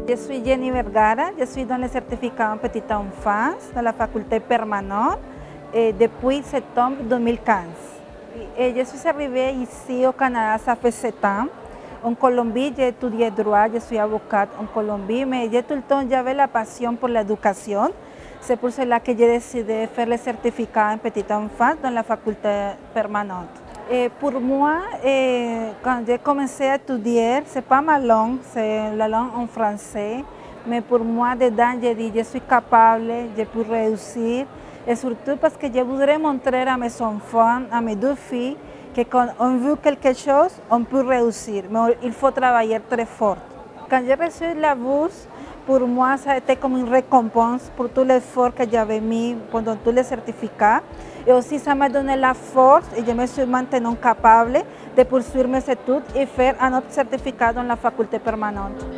Je suis Jenny Vergara, je suis dans le certificat en petite enfance dans la faculté permanente depuis septembre 2015. Je suis arrivée ici au Canada, ça fait 7 ans. En Colombie, j'ai étudié droit, je suis avocate en Colombie, mais tout le temps j'avais la passion pour l'éducation. C'est pour cela que j'ai décidé de faire le certificat en petite enfance dans la faculté permanente. Et pour moi, quand j'ai commencé à étudier, c'est pas ma langue, c'est la langue en français, mais pour moi, dedans, j'ai dit, je suis capable, je peux réussir, et surtout parce que je voudrais montrer à mes enfants, à mes 2 filles, que quand on veut quelque chose, on peut réussir, mais il faut travailler très fort. Quand j'ai reçu la bourse, pour moi, ça a été comme une récompense pour tout l'effort que j'avais mis pendant tous les certificats. Et aussi, ça m'a donné la force et je me suis maintenant capable de poursuivre mes études et faire un autre certificat dans la faculté permanente.